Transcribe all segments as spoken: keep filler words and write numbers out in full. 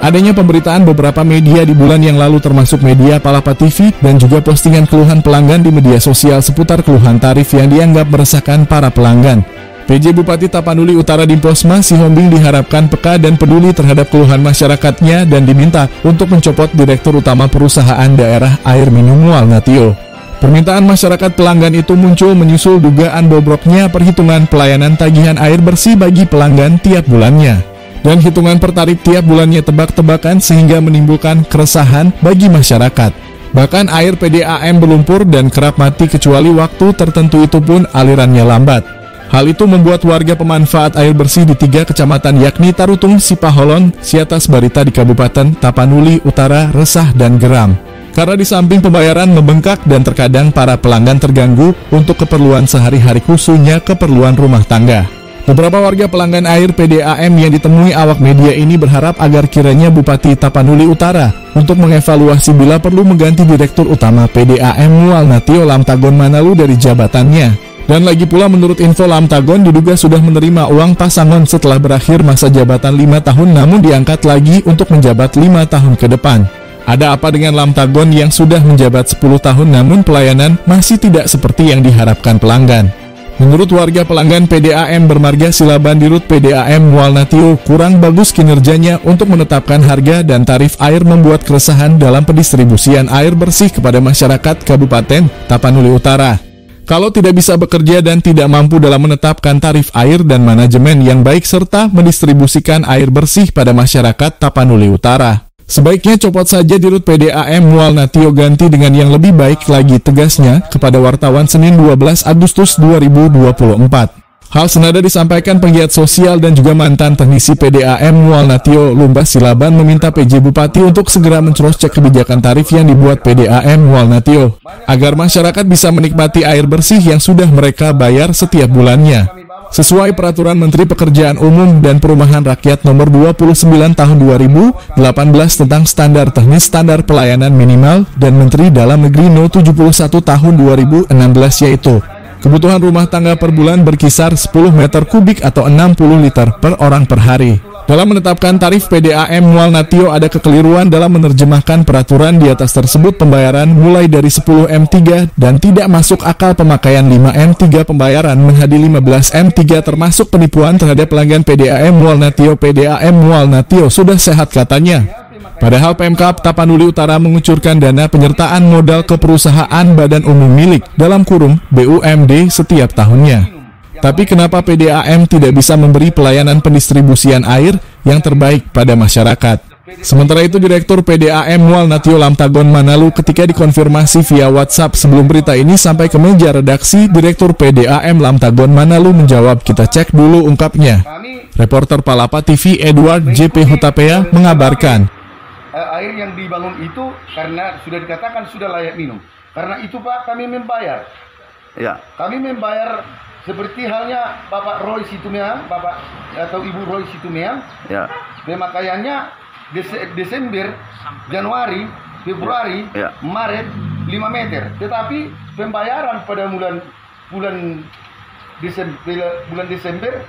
Adanya pemberitaan beberapa media di bulan yang lalu termasuk media Palapa T V dan juga postingan keluhan pelanggan di media sosial seputar keluhan tarif yang dianggap meresahkan para pelanggan. P J Bupati Tapanuli Utara Dimposma Sihombing diharapkan peka dan peduli terhadap keluhan masyarakatnya dan diminta untuk mencopot Direktur Utama Perusahaan Daerah Air Minum Walnatio. Permintaan masyarakat pelanggan itu muncul menyusul dugaan bobroknya perhitungan pelayanan tagihan air bersih bagi pelanggan tiap bulannya. Dan hitungan per tarif tiap bulannya tebak-tebakan sehingga menimbulkan keresahan bagi masyarakat. Bahkan air P D A M berlumpur dan kerap mati kecuali waktu tertentu itu pun alirannya lambat. Hal itu membuat warga pemanfaat air bersih di tiga kecamatan yakni Tarutung, Sipaholon, Siatas Barita di Kabupaten Tapanuli Utara resah dan geram. Karena di samping pembayaran membengkak dan terkadang para pelanggan terganggu untuk keperluan sehari-hari khususnya keperluan rumah tangga. Beberapa warga pelanggan air P D A M yang ditemui awak media ini berharap agar kiranya Bupati Tapanuli Utara untuk mengevaluasi bila perlu mengganti Direktur Utama P D A M Walnatio Lamtagon Manalu dari jabatannya. Dan lagi pula menurut info Lamtagon diduga sudah menerima uang pasangan setelah berakhir masa jabatan lima tahun namun diangkat lagi untuk menjabat lima tahun ke depan. Ada apa dengan Lamtagon yang sudah menjabat sepuluh tahun namun pelayanan masih tidak seperti yang diharapkan pelanggan? Menurut warga pelanggan P D A M bermarga Silaban Dirut P D A M Walnatio kurang bagus kinerjanya untuk menetapkan harga dan tarif air membuat keresahan dalam pendistribusian air bersih kepada masyarakat Kabupaten Tapanuli Utara. Kalau tidak bisa bekerja dan tidak mampu dalam menetapkan tarif air dan manajemen yang baik serta mendistribusikan air bersih pada masyarakat Tapanuli Utara. Sebaiknya copot saja Dirut P D A M Walnatio ganti dengan yang lebih baik lagi, tegasnya kepada wartawan Senin dua belas Agustus dua ribu dua puluh empat. Hal senada disampaikan penggiat sosial dan juga mantan teknisi P D A M Walnatio Lumbas Silaban meminta P J Bupati untuk segera mencroscek kebijakan tarif yang dibuat P D A M Walnatio agar masyarakat bisa menikmati air bersih yang sudah mereka bayar setiap bulannya. Sesuai Peraturan Menteri Pekerjaan Umum dan Perumahan Rakyat Nomor dua puluh sembilan Tahun dua ribu delapan belas tentang Standar Teknis Standar Pelayanan Minimal dan Menteri Dalam Negeri No tujuh puluh satu Tahun dua ribu enam belas yaitu kebutuhan rumah tangga per bulan berkisar sepuluh meter kubik atau enam puluh liter per orang per hari. Dalam menetapkan tarif P D A M Walnatio ada kekeliruan dalam menerjemahkan peraturan di atas tersebut. Pembayaran mulai dari sepuluh M tiga dan tidak masuk akal pemakaian lima M tiga pembayaran menjadi lima belas M tiga termasuk penipuan terhadap pelanggan P D A M Walnatio. P D A M Walnatio sudah sehat katanya. Padahal Pemkab Tapanuli Utara mengucurkan dana penyertaan modal ke perusahaan badan umum milik dalam kurung B U M D setiap tahunnya. Tapi kenapa P D A M tidak bisa memberi pelayanan pendistribusian air yang terbaik pada masyarakat? Sementara itu Direktur P D A M Walnatio Lamtagon Manalu ketika dikonfirmasi via WhatsApp sebelum berita ini sampai ke meja redaksi, Direktur P D A M Lamtagon Manalu menjawab, "Kita cek dulu," ungkapnya. Reporter Palapa T V Edward J P Hutapea mengabarkan. Air yang dibangun itu karena sudah dikatakan sudah layak minum. Karena itu Pak kami membayar. Ya. Kami membayar seperti halnya Bapak Roy Situmeang, Bapak atau Ibu Roy Situmeang. Ya. Pemakaiannya Des Desember, Januari, Februari, ya. Maret lima meter. Tetapi pembayaran pada bulan bulan Desember bulan Desember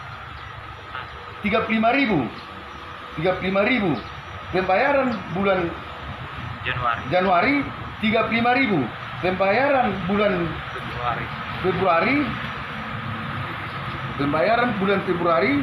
tiga puluh lima ribu. tiga puluh lima ribu. Pembayaran bulan Januari, Januari tiga puluh lima ribu. Pembayaran bulan Februari, Februari Pembayaran bulan Februari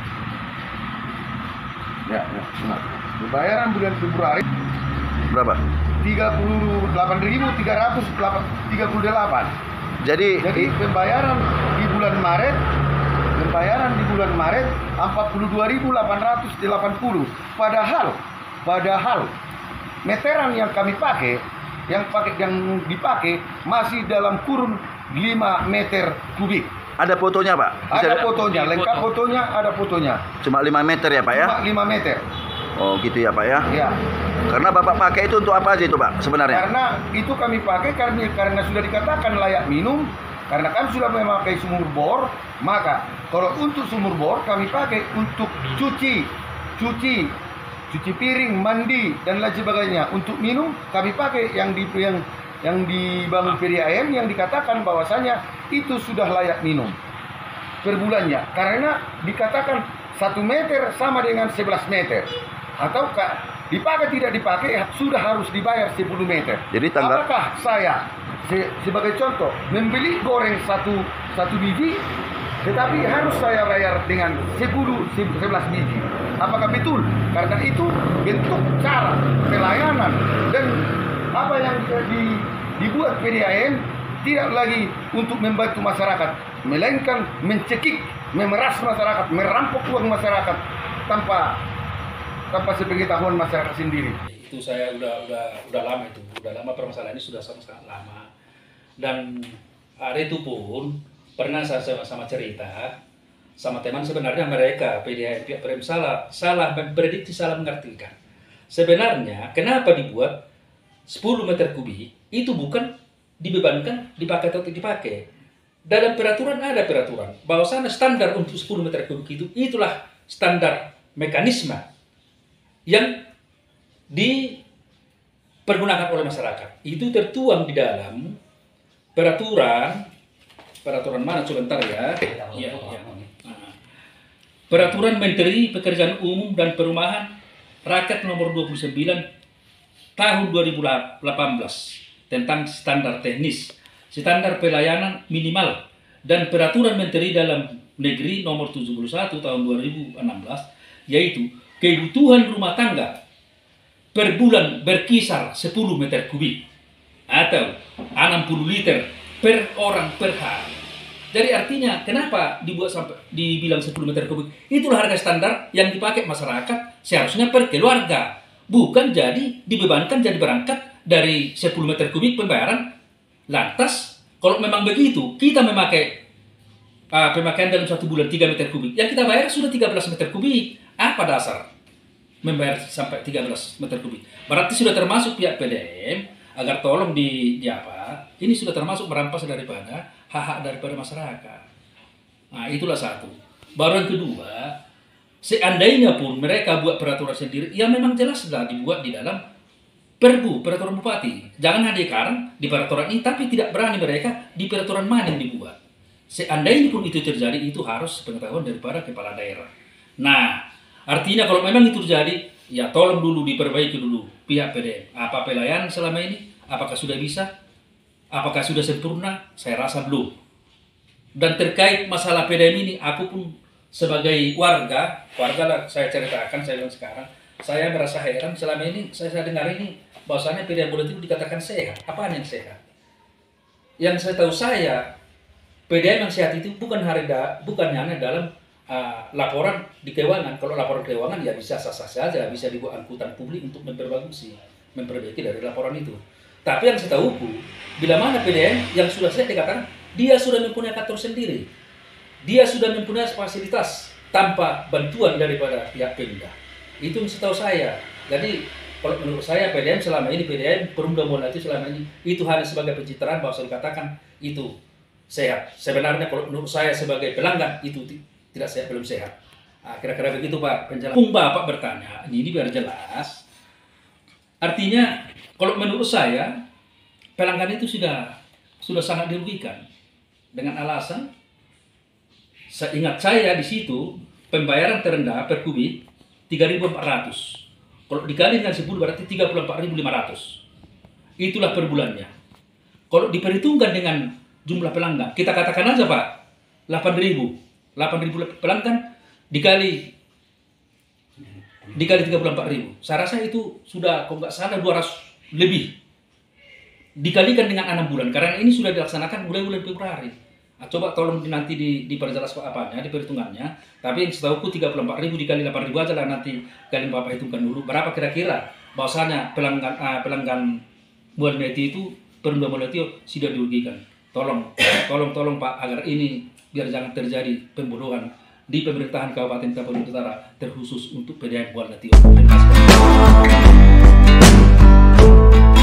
ya, ya benar. Pembayaran bulan Februari berapa? tiga puluh delapan ribu tiga ratus tiga puluh delapan. Jadi Jadi pembayaran di bulan Maret Pembayaran di bulan Maret empat puluh dua ribu delapan ratus delapan puluh. Padahal Padahal meteran yang kami pakai Yang pakai yang dipakai masih dalam kurun lima meter kubik. Ada fotonya Pak? Bisa ada fotonya, lengkap fotonya, ada fotonya. Cuma lima meter ya Pak ya? Cuma lima meter. Oh gitu ya Pak ya? Iya. Karena Bapak pakai itu untuk apa aja itu Pak sebenarnya? Karena itu kami pakai karena, karena sudah dikatakan layak minum. Karena kami sudah memakai sumur bor. Maka kalau untuk sumur bor kami pakai untuk cuci Cuci Cuci piring, mandi, dan lain sebagainya. Untuk minum kami pakai yang di yang yang dibangun P D A M yang dikatakan bahwasanya itu sudah layak minum per bulannya. Karena dikatakan satu meter sama dengan sebelas meter. ataukah dipakai tidak dipakai sudah harus dibayar sepuluh meter. Jadi tanggal... Apakah saya se sebagai contoh membeli goreng satu satu biji, tetapi harus saya bayar dengan sepuluh sebelas biji? Apakah betul? Karena itu bentuk cara pelayanan dan apa yang di, dibuat P D A M tidak lagi untuk membantu masyarakat, melainkan mencekik, memeras masyarakat, merampok uang masyarakat tanpa tanpa sepengetahuan masyarakat sendiri. Itu saya udah udah udah lama itu, udah lama permasalahan ini sudah sangat lama. Dan hari itu pun pernah saya sama-sama cerita sama teman, sebenarnya mereka P D A M pihak P D A M salah salah memprediksi, salah mengartikan. Sebenarnya kenapa dibuat sepuluh meter kubik itu bukan dibebankan dipakai atau tidak dipakai. Dalam peraturan ada peraturan bahwasanya standar untuk sepuluh meter kubik itu itulah standar mekanisme yang dipergunakan oleh masyarakat. Itu tertuang di dalam peraturan peraturan mana sebentar ya? Ya, ya. Nah, Peraturan Menteri Pekerjaan Umum dan Perumahan Rakyat nomor dua puluh sembilan tahun dua ribu delapan belas tentang standar teknis, standar pelayanan minimal, dan Peraturan Menteri Dalam Negeri nomor tujuh puluh satu tahun dua ribu enam belas, yaitu kebutuhan rumah tangga per bulan berkisar sepuluh meter kubik atau enam puluh liter per orang per hari. Jadi artinya kenapa dibuat sampai dibilang sepuluh meter kubik? Itulah harga standar yang dipakai masyarakat seharusnya per keluarga, bukan jadi dibebankan jadi berangkat dari sepuluh meter kubik pembayaran. Lantas kalau memang begitu kita memakai uh, pemakaian dalam satu bulan tiga meter kubik, yang kita bayar sudah tiga belas meter kubik. Apa dasar membayar sampai tiga belas meter kubik? Berarti sudah termasuk pihak P D A M agar tolong di, di apa? Ini sudah termasuk merampas daripada hak-hak daripada masyarakat. Nah, itulah satu. Baru yang kedua, seandainya pun mereka buat peraturan sendiri, ya memang jelaslah dibuat di dalam Perbu, peraturan bupati. Jangan hanya sekarang di peraturan ini, tapi tidak berani mereka di peraturan mana yang dibuat. Seandainya pun itu terjadi, itu harus pengetahuan daripada kepala daerah. Nah, artinya kalau memang itu terjadi, ya tolong dulu diperbaiki dulu pihak P D A M. Apa pelayanan selama ini? Apakah sudah bisa? Apakah sudah sempurna? Saya rasa belum. Dan terkait masalah P D A M ini, aku pun sebagai warga, warga lah saya ceritakan, saya bilang sekarang, saya merasa heran selama ini, saya, saya dengar ini, bahwasannya P D A M politik dikatakan sehat. Apaan yang sehat? Yang saya tahu saya, P D A M yang sehat itu bukan harga, bukan hanya dalam Uh, laporan di keuangan. Kalau laporan keuangan ya bisa sah-sah saja, bisa dibuat angkutan publik untuk memperbaiki, memperbaiki dari laporan itu. Tapi yang saya tahu, bila mana P D A M yang sudah saya dikatakan dia sudah mempunyai kantor sendiri, dia sudah mempunyai fasilitas tanpa bantuan daripada pihak Pemda. Itu yang saya tahu saya. Jadi kalau menurut saya P D A M selama ini, P D A M Perumda Mola itu selama ini itu hanya sebagai pencitraan bahwa saya dikatakan itu sehat. Sebenarnya kalau menurut saya sebagai pelanggan itu tidak sehat, belum sehat. Nah, kira-kira begitu Pak penjelasan. Pung Bapak bertanya, ini biar jelas. Artinya, kalau menurut saya, pelanggan itu sudah sudah sangat dirugikan. Dengan alasan, seingat saya di situ, pembayaran terendah per kubik tiga ribu empat ratus. Kalau dikali dengan sepuluh berarti tiga puluh empat ribu lima ratus. Itulah per bulannya. Kalau diperhitungkan dengan jumlah pelanggan, kita katakan aja Pak, delapan ribu. delapan ribu pelanggan dikali dikali tiga puluh empat ribu. Saya rasa itu sudah kalau nggak salah dua ratus lebih. Dikalikan dengan enam bulan karena ini sudah dilaksanakan mulai bulan Februari. Nah, coba tolong nanti di, diperjelas apanya, di perhitungannya. Tapi yang setahuku tiga puluh empat ribu dikali delapan ribu aja lah, nanti kalian Bapak hitungkan dulu berapa kira-kira bahwasanya pelanggan uh, pelanggan Mualneti itu Perumda Mualneti sudah dirugikan. Tolong tolong tolong Pak agar ini biar jangan terjadi pembodohan di pemerintahan Kabupaten Tapanuli Utara, terkhusus untuk P D A M Mualneti.